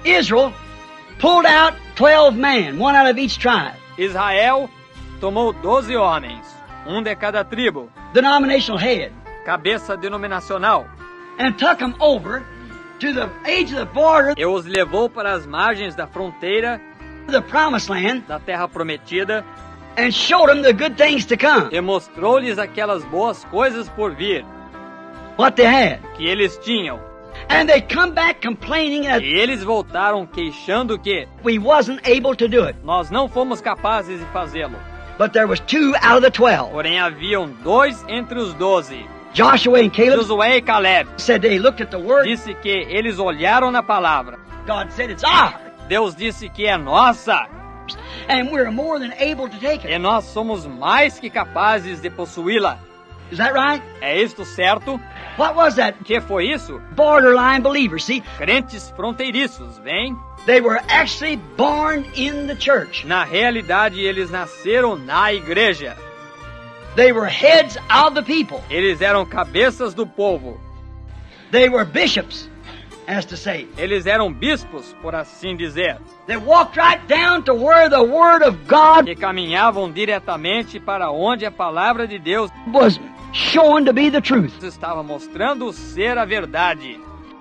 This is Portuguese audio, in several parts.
Israel pulled out 12 men, one out of each tribe. Israel tomou 12 homens, um de cada tribo, Denominational head. cabeça denominacional, And took them over to the edge of the border e os levou para as margens da fronteira of the promised land da terra prometida and showed them the good things to come. e mostrou-lhes aquelas boas coisas por vir What they had. que eles tinham. And they come back complaining that E eles voltaram queixando que we wasn't able to do it. nós não fomos capazes de fazê-lo. But there was 2 out of the 12. Porém haviam 2 entre os 12, Joshua and Caleb Josué e Caleb. said they looked at the word. Disse que eles olharam na palavra. God said it's ours. Deus disse que é nossa And we're more than able to take e it. nós somos mais que capazes de possuí-la. Is that right? É isto certo? What was that? Que foi isso? Borderline believers. See, Crentes fronteiriços, vem? they were actually born in the church. Na realidade, eles nasceram na igreja. They were heads of the people. Eles eram cabeças do povo. They were bishops, as to say. Eles eram bispos, por assim dizer, They walked right down to where the word of God que caminhavam diretamente para onde a palavra de Deus was shown to be the truth. estava mostrando ser a verdade.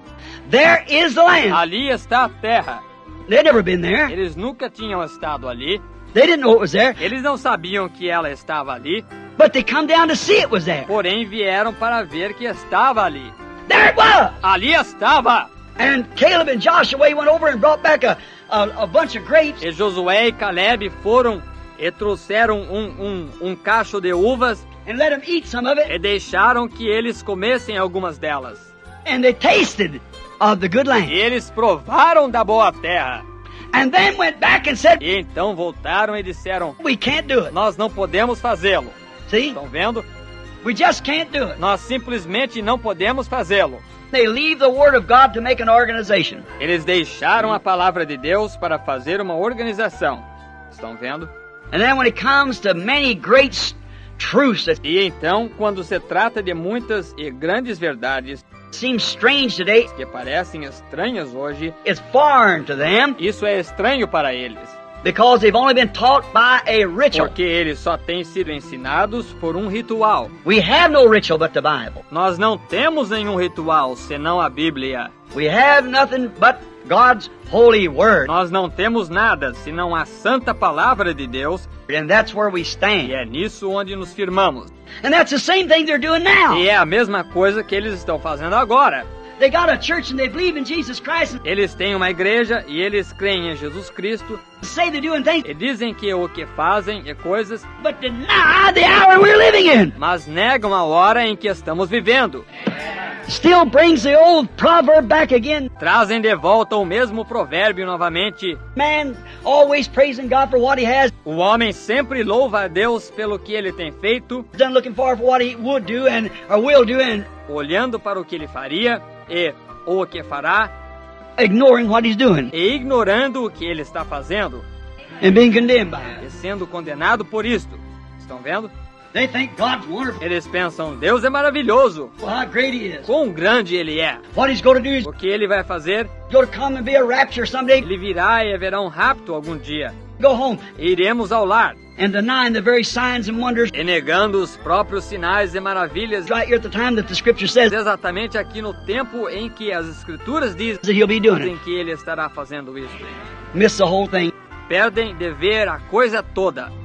There is the land. Ali está a terra. They'd never been there. Eles nunca tinham estado ali. They didn't know it was there, Eles não sabiam que ela estava ali, but they come down to see it was there. porém vieram para ver que estava ali. There it was. Ali estava! And Caleb and Joshua went over and brought back a bunch of grapes. E Josué e Caleb foram e trouxeram um cacho de uvas And let them eat some of it. e deixaram que eles comessem algumas delas. And they tasted of the good E land. eles provaram da boa terra. And then went back and said, E então voltaram e disseram, we can't do it. nós não podemos fazê-lo. See? Estão vendo? We just can't do it. Nós simplesmente não podemos fazê-lo. They leave the word of God to make an organization. Eles deixaram a palavra de Deus para fazer uma organização. Estão vendo? And then when it comes to many great truths that E então, quando se trata de muitas e grandes verdades seem strange today, que parecem estranhas hoje, it's foreign to them isso é estranho para eles, because they've only been taught by a ritual. porque eles só têm sido ensinados por um ritual. We have no ritual but the Bible. Nós não temos nenhum ritual senão a Bíblia. We have nothing but God's holy word. Nós não temos nada senão a santa palavra de Deus, And that's where we e stand. é nisso onde nos firmamos. And that's the same thing they're doing now. E é a mesma coisa que eles estão fazendo agora. They got a church and they believe in Jesus Christ and Eles têm uma igreja e eles creem em Jesus Cristo say they're doing things, e dizem que o que fazem é coisas, but deny the hour we're living in. mas negam a hora em que estamos vivendo. Still brings the old proverb back again. Trazem de volta o mesmo provérbio novamente. Man always praising God for what he has O homem sempre louva a Deus pelo que ele tem feito, done, looking forward for what he would do and or will do, and olhando para o que ele faria e ou o que fará, ignoring what he's doing e ignorando o que ele está fazendo and being condemned by it. e sendo condenado por isto. Estão vendo? They think God's wonderful. Eles pensam, Deus é maravilhoso, Well, how great he is. quão grande ele é. What he's going to do is O que ele vai fazer? going to come and be a rapture someday. Ele virá e haverá um rapto algum dia. Go home E iremos ao lar, and denying the very signs and wonders e negando os próprios sinais e maravilhas, right here at the time that the scripture says exatamente aqui no tempo em que as escrituras dizem that he'll be doing it. que ele estará fazendo isso. Miss the whole thing. Perdem de ver a coisa toda.